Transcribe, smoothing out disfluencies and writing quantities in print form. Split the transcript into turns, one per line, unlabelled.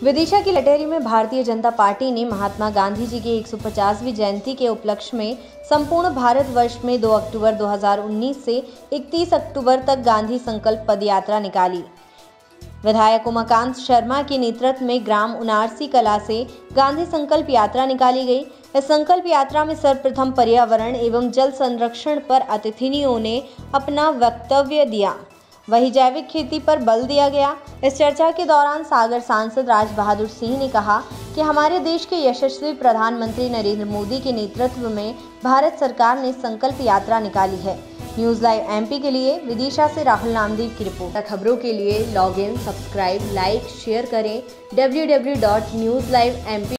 विदिशा की लटेरी में भारतीय जनता पार्टी ने महात्मा गांधी जी की 150वीं जयंती के उपलक्ष्य में संपूर्ण भारतवर्ष में 2 अक्टूबर 2019 से 31 अक्टूबर तक गांधी संकल्प पदयात्रा निकाली। विधायक उमाकांत शर्मा के नेतृत्व में ग्राम उनारसी कला से गांधी संकल्प यात्रा निकाली गई। इस संकल्प यात्रा में सर्वप्रथम पर्यावरण एवं जल संरक्षण पर अतिथियों ने अपना वक्तव्य दिया, वहीं जैविक खेती पर बल दिया गया। इस चर्चा के दौरान सागर सांसद राज बहादुर सिंह ने कहा कि हमारे देश के यशस्वी प्रधानमंत्री नरेंद्र मोदी के नेतृत्व में भारत सरकार ने संकल्प यात्रा निकाली है। न्यूज़ लाइव एमपी के लिए विदिशा से राहुल नामदेव की रिपोर्ट। खबरों के लिए log in, subscribe, like, share करें www.newslivemp